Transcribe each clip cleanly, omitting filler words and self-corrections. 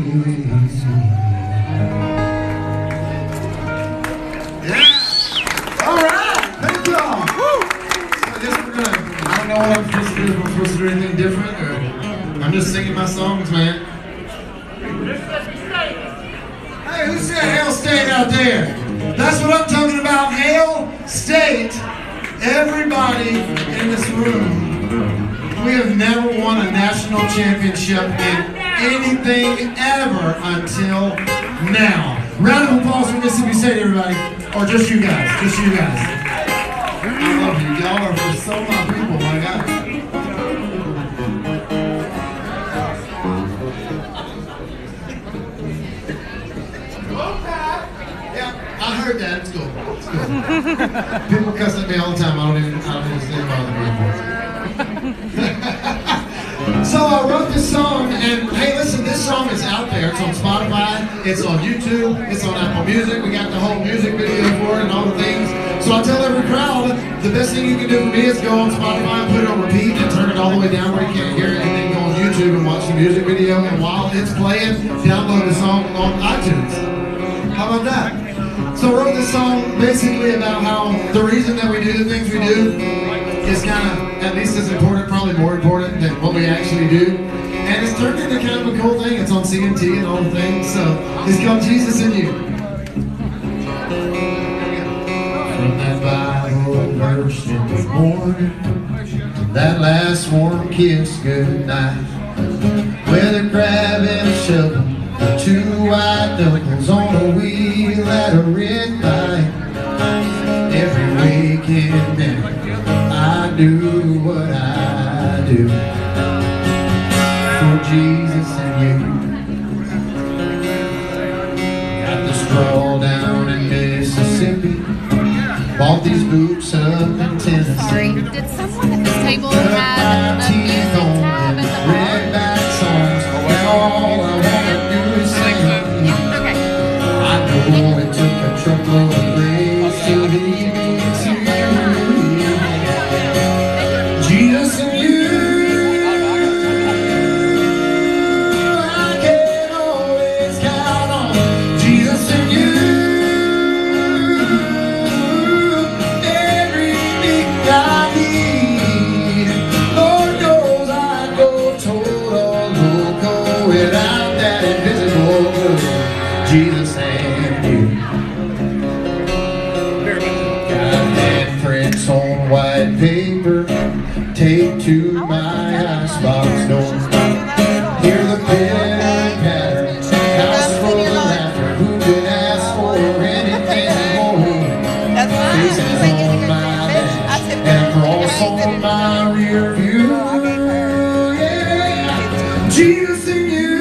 All right, thank y'all. So I guess we're gonna, I don't know what I'm supposed to do. If I'm supposed to do anything different, or I'm just singing my songs, man. Hey, who said Hail State out there? That's what I'm talking about, Hail State. Everybody in this room, we have never won a national championship in anything ever until now. Round of applause for Mississippi State, everybody. Or just you guys, just you guys. I love you. Y'all are so my people, my God. Yeah, I heard that. It's cool. It's cool. People cuss at me all the time. I don't even stand by the people. So I wrote this song, and hey, listen, this song is out there. It's on Spotify, it's on YouTube, it's on Apple Music. We got the whole music video for it and all the things. So I tell every crowd, the best thing you can do for me is go on Spotify and put it on repeat and turn it all the way down where you can't hear it, and then go on YouTube and watch the music video. And while it's playing, download the song on iTunes. How about that? So I wrote this song basically about how the reason that we do the things we do is kind of at least as important, probably more important than what we actually do. And it's turned into kind of a cool thing. It's on CMT and all the things. So it's called Jesus in You. From that Bible verse in the morning, that last warm kiss goodnight, with a crab and a shovel, two white knuckles on a wheel at a red light. Every weekend then I do what I do for Jesus and you. Got the straw down in Mississippi, bought these boots up in Tennessee. Sorry, did someone at this table have a music tab at the red back songs, all I wanna do is sing. Okay. I know it took a truckload of grace to lead me to you. Jesus and you, I can always count on. Jesus and you, everything I need. Lord knows I go total loco without that invisible glue. Jesus and you. Got handprints on white paper, taped to my icebox door. Hear the pitter patter, house full of laughter. Who could ask for anything more? Faces on my dash and a cross on my rear view. Yeah, Jesus and you,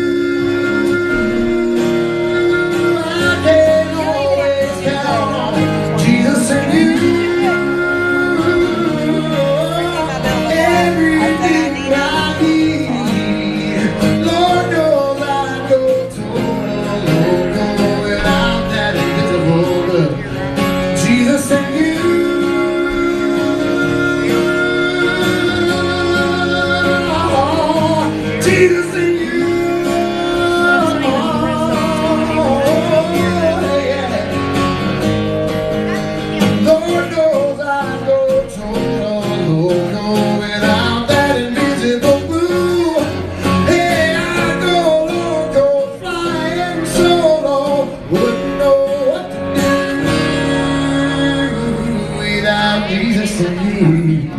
I can always count on. Jesus and you. Jesus and you.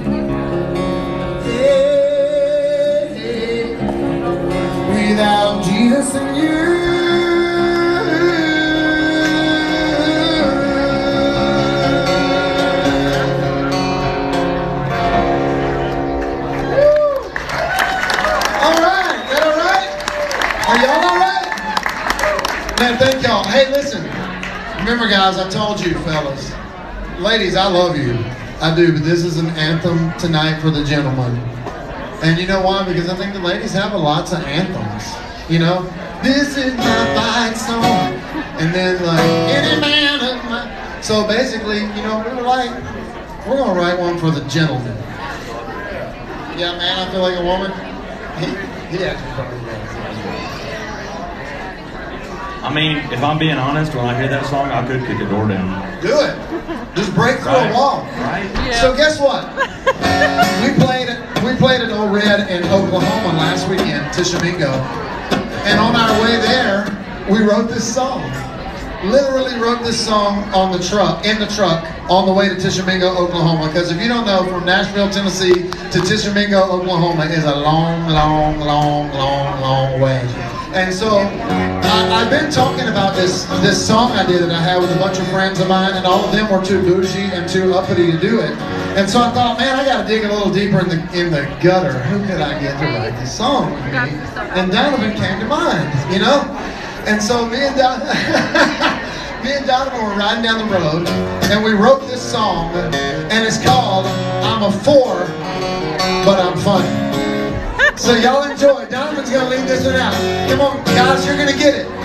Without Jesus and you. All right, is that all right? Are y'all all right? Man, thank y'all. Hey, listen. Remember, guys, I told you, fellas. Ladies, I love you. I do, but this is an anthem tonight for the gentlemen. And you know why? Because I think the ladies have lots of anthems. You know? This is my fight song. And then like, any man of my... So basically, you know, we were like, we're going to write one for the gentleman. Yeah, man, I feel like a woman. He actually probably does. I mean, if I'm being honest, when I hear that song, I could kick a door down. Do it. Just break through a wall. Right? Yeah. So guess what? We played at Old Red in Oklahoma last weekend, Tishomingo. And on our way there, we wrote this song. Literally wrote this song in the truck, on the way to Tishomingo, Oklahoma. Because if you don't know, from Nashville, Tennessee to Tishomingo, Oklahoma is a long, long, long, long, long way. And so I've been talking about this song I did that I had with a bunch of friends of mine, and all of them were too bougie and too uppity to do it. And so I thought, man, I got to dig a little deeper in the gutter. Who could I get to write this song with me? And Donovan came to mind, you know. And so me and Donovan were riding down the road, and we wrote this song, and it's called "I'm a 4, but I'm funny." So y'all enjoy. Donovan's gonna lead this one out. Come on, guys, you're gonna get it.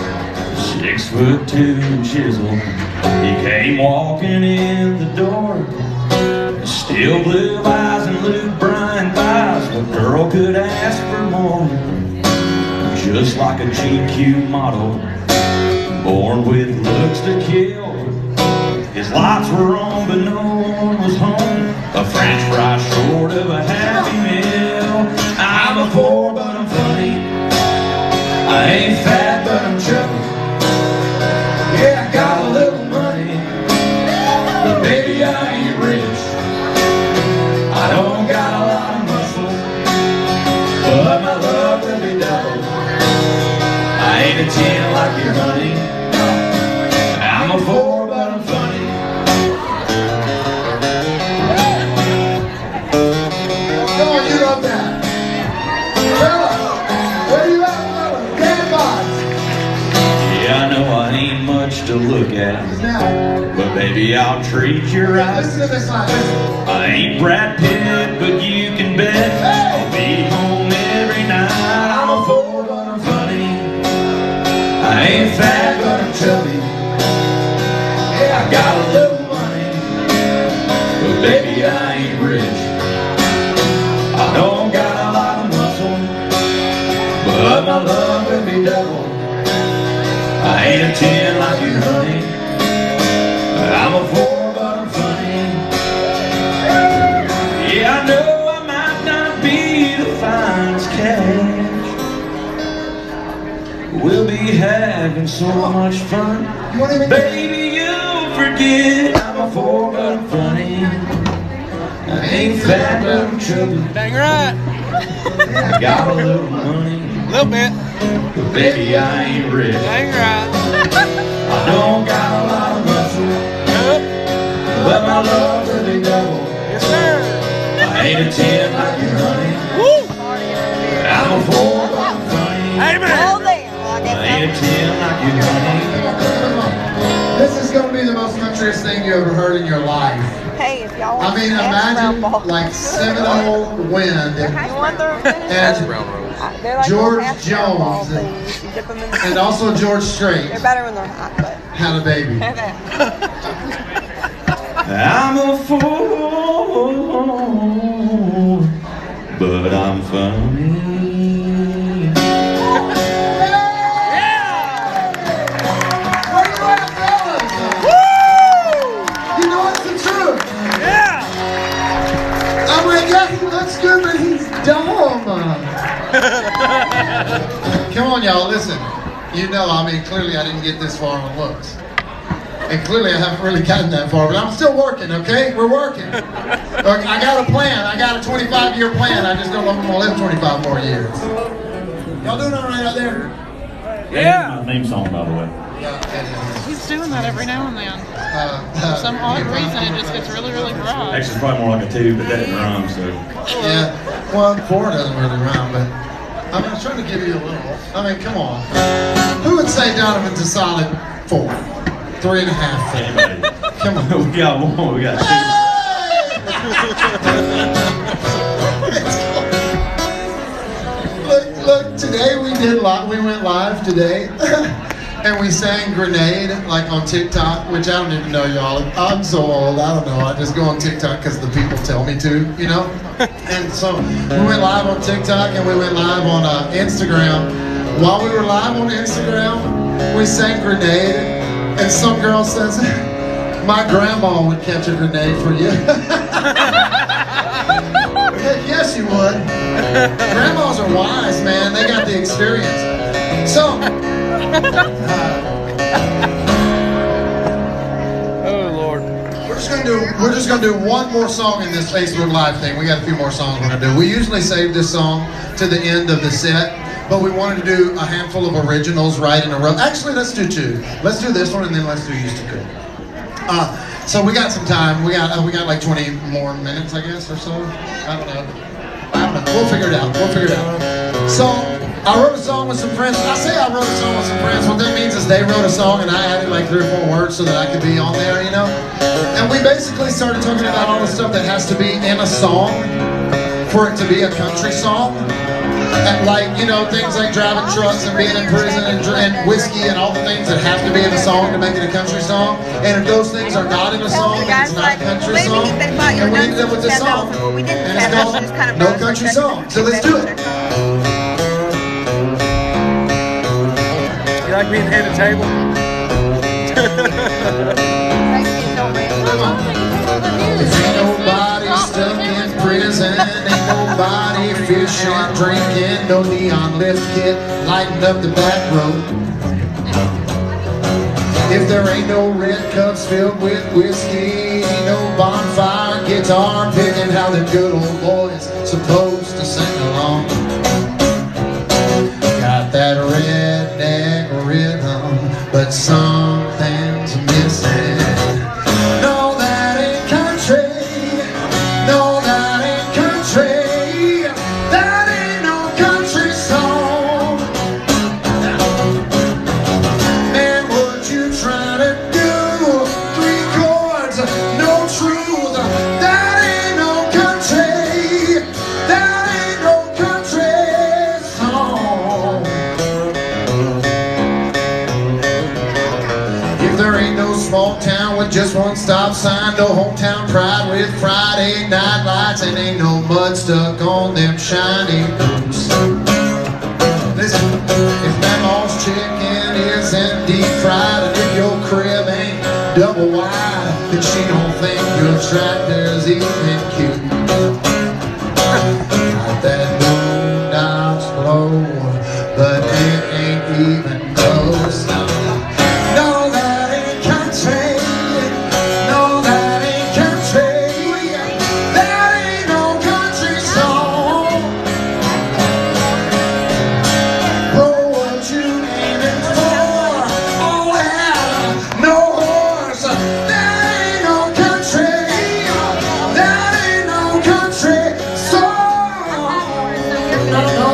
6'2" chisel, he came walking in the door. Still blue eyes and Luke Bryan thighs. What girl could ask for more? Just like a GQ model, born with looks to kill. His lights were on, but no one was home. A French fry short of a Happy Meal. I'm a 4, but I'm funny. I ain't fat, but I'm chubby. Yeah, I got a little money, but baby, I ain't rich. I don't got a lot of muscle, but my love will be double. I ain't a 10 like your honey. I'm a 4, but I'm funny. Come on, you love that. Fella, where you at, fella? Dad bods. Yeah, I know I ain't much to look at, Now, but baby, I'll treat your eyes. listen to this line. Listen. I ain't Brad Pitt, but you can bet I'll be home every night. I'm a 4, but I'm funny. I ain't fat, but I'm chubby. Yeah, I got a little money, but baby, I ain't rich. I don't got a lot of muscle, but my love will be double. I ain't a 10 like you, honey. I'm a 4, but I'm funny. Yeah, I know I might not be the finest catch. We'll be having so much fun. Baby, you'll forget I'm a 4, but I'm funny. I ain't fat, but I'm chubby. Dang right. I got a little money, A little bit. but baby, I ain't rich. Dang right. I don't got a lot of muscle, Yep. but my love will be double. Yes, sir. I ain't a 10 like you, honey. Woo. I'm a 4, but I'm funny. Amen. I ain't a 10 like you, honey. This is going to be the most countryest thing you ever heard in your life. Hey, if y'all I want mean, some imagine brown like Seminole wind You want the and They're like George hash brown ball Jones things. You dip them in the and also George Strait They're better when they're hot, but had a baby. I'm a 4, but I'm funny. Where you at, fellas? You know it's the truth. Yeah. I'm like, yeah, he looks good, but he's dumb. Come on, y'all, listen. You know, I mean, clearly I didn't get this far on looks. And clearly I haven't really gotten that far, but I'm still working, okay? We're working. Look, I got a plan. I got a 25-year plan. I just don't know if I'm going to live 25 more years. Y'all doing all right out there? Yeah. My theme song, by the way. Yeah, He's doing that every now and then. For For some odd reason, it just gets really, really dry. Actually, it's probably more like a 2, but that didn't rhyme, so. Yeah, well, 4 doesn't really rhyme, but I mean, I was trying to give you a little. I mean, come on. Who would say Donovan's a solid 4? 3.5. Anybody? Come on. We got 1, we got 2. Look, today we went live today, and we sang Grenade, like on TikTok, which I don't even know, y'all. I'm so old, I don't know. I just go on TikTok because the people tell me to, you know? And so we went live on TikTok, and we went live on Instagram. While we were live on Instagram, we sang Grenade, and some girl says, my grandma would catch a grenade for you. Yes, you would. Grandmas are wise, man. They got the experience. So, Oh Lord. we're just gonna do one more song in this Facebook Live thing. We got a few more songs we're gonna do. We usually save this song to the end of the set, but we wanted to do a handful of originals right in a row. Actually, let's do two. Let's do this one and then let's do Used to Cook. So we got some time. We got like 20 more minutes, I guess, or so. I don't know. We'll figure it out. So I wrote a song with some friends. I say I wrote a song with some friends. What that means is they wrote a song and I added like 3 or 4 words so that I could be on there, you know? And we basically started talking about all the stuff that has to be in a song for it to be a country song. And like, you know, things like driving trucks and being in prison and whiskey and all the things that have to be in a song to make it a country song. And if those things are not in a song, then it's not a country song. And we ended up with this song. And it's called No Country Song. So let's do it. You like being head of table? Ain't nobody stuck in prison, ain't nobody fishing, drinking, no neon lift kit, lighting up the back road. If there ain't no red cups filled with whiskey, ain't no bonfire, guitar picking, how the good old boys supposed to sing along. Got that redneck rhythm, but something's missing. No, that ain't country. No, that ain't country. That ain't no country song. Man, what you trying to do? 3 chords, no truth. That ain't no country. That ain't no country song. If there ain't no small town with just one stop sign, no hometown pride with Friday night lights, and ain't no mud stuck on them shiny boots. Listen, if Mama's chicken isn't deep fried, and if your crib ain't double wide, then she don't think your tractor's even cute. Got that boondocks flow, but it ain't even close. No, that ain't country. No, that ain't country. That ain't no country song. Bro, what you aiming for? Oh, hell, no horse. That ain't no country. That ain't no country song. No, no,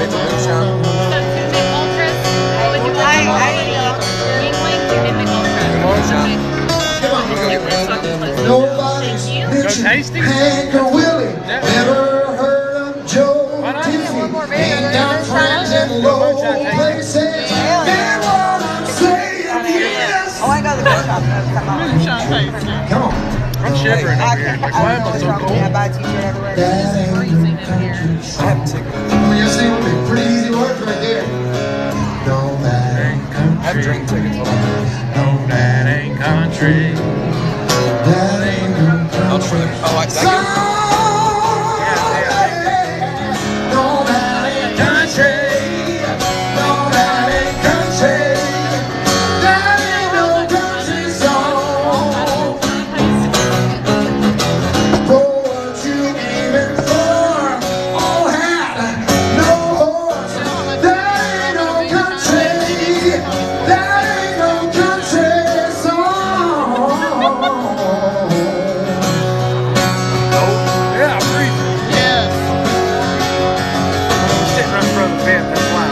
nobody's mentioned Hank or Willie. Never heard of Joe Tiffy. Ain't down friends in low places. And what I'm saying is, Oh, I got the gun shop. come on. I'm shivering over here. Like, why am I so cold? I buy a t-shirt everywhere. That ain't no country song. I mean, you're saying with me. Pretty easy words right there. No, that ain't country. I have drink tickets. No, That ain't country. that ain't no country song. No, that ain't country. No, that ain't country. That ain't no country song. Bro, what you aiming for? All hat, no horse. That ain't no country. That ain't no country song. Yeah, I'm breathing. Yes. I'm sitting right in front of the vent. That's why.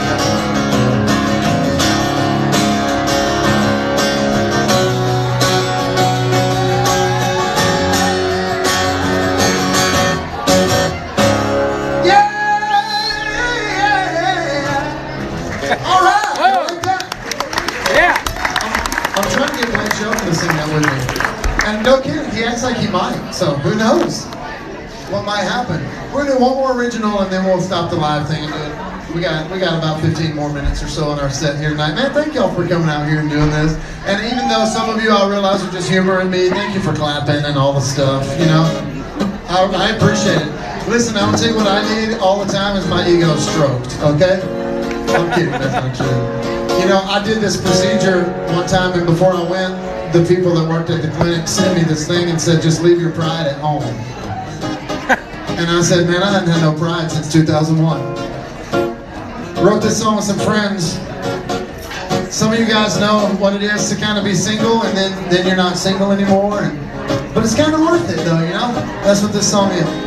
Yeah. All right. I like that. Yeah. I'm trying to get Blake Shelton to sing that with me. And no kidding, he acts like he might. So who knows what might happen. We're going to do one more original and then we'll stop the live thing and do it. We got about 15 more minutes or so in our set here tonight. Man, thank y'all for coming out here and doing this. And even though some of you I realize are just humoring me, thank you for clapping and all the stuff, you know. I appreciate it. Listen, I'm gonna tell you what I need all the time is my ego stroked, okay? I'm kidding, that's not true. You know, I did this procedure one time, and before I went, the people that worked at the clinic sent me this thing and said, just leave your pride at home. And I said, man, I hadn't had no pride since 2001. Wrote this song with some friends. Some of you guys know what it is to kind of be single, and then you're not single anymore. But it's kind of worth it, though, you know? That's what this song is.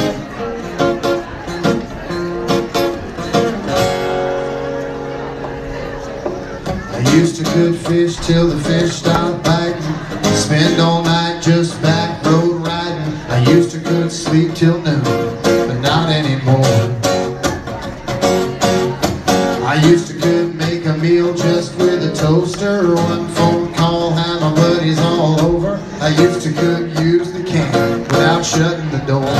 I used to good fish till the fish stopped biting. Spend all night just back road riding. I used to could sleep till noon, but not anymore. I used to could make a meal just with a toaster. One phone call, have my buddies all over. I used to could use the can without shutting the door.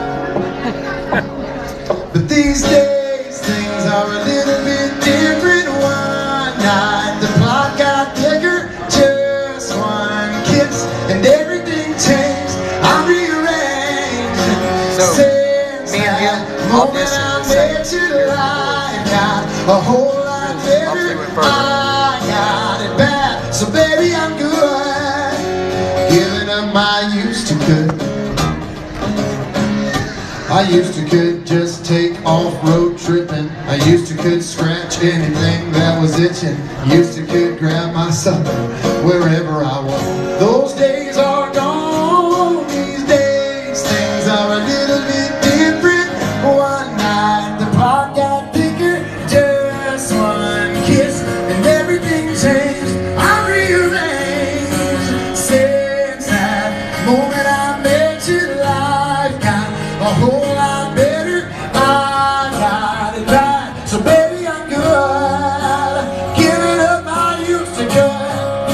But these days things are a little bit different. One night the plot got thicker, just one kiss and everything changed. I'm rearranged. So, Since me and him, that all moment this I is the same. met you, life got a whole lot better. I got it bad, so baby I'm good. Giving up my used to could. I used to could just take off-road tripping. I used to could scratch anything that was itching. Used to could grab my supper wherever I was. Those days are gone. These days things are a little bit different. One night the plot got thicker, just one kiss and everything changed. I'm rearranged. Since that moment I met you, life got a whole lot better. I got it right, so baby I'm good. Giving up my used to good.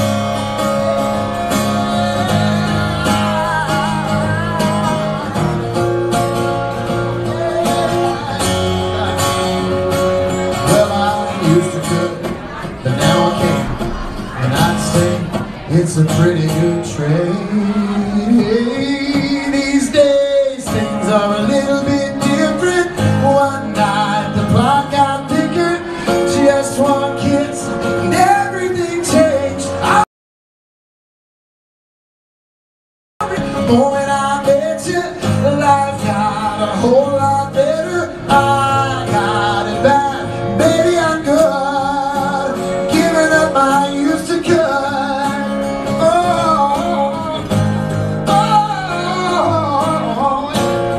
Well, I used to could, but now I can't. And I'd say it's a pretty good trade. These days things are a little bit different. One night the plot got thicker, just one kiss and everything changed. The moment I met you, life got a whole lot better. I got it back, baby I'm good. Giving up my used to cut. Oh, oh, oh,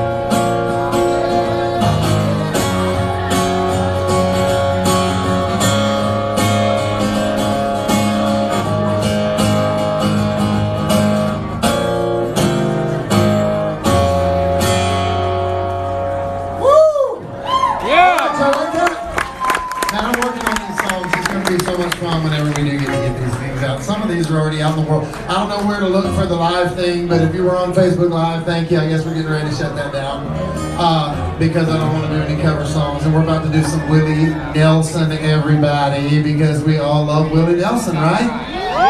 woo! Yeah! So like that. Man, I'm working on these songs. It's going to be so much fun whenever we do get to get these things out. Some of these are already out in the world. I don't know where to look for the live thing, but if you were on Facebook Live, thank you. I guess we're getting ready to shut that down because I don't want to do any cover songs. And we're about to do some Willie Nelson, everybody, because we all love Willie Nelson, right?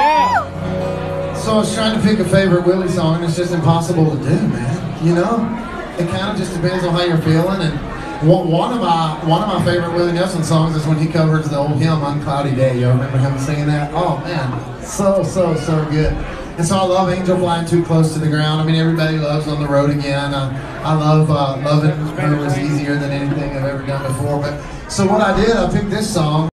So I was trying to pick a favorite Willie song, and it's just impossible to do, man. You know? It kind of just depends on how you're feeling. And one of my favorite Willie Nelson songs is when he covers the old hymn "Uncloudy Day." Y'all remember him singing that? Oh man, so good. And so I love "Angel Flying Too Close to the Ground." I mean, everybody loves "On the Road Again." I love "Loving Her Was Easier Than Anything I've Ever Done Before." But so what I did, I picked this song.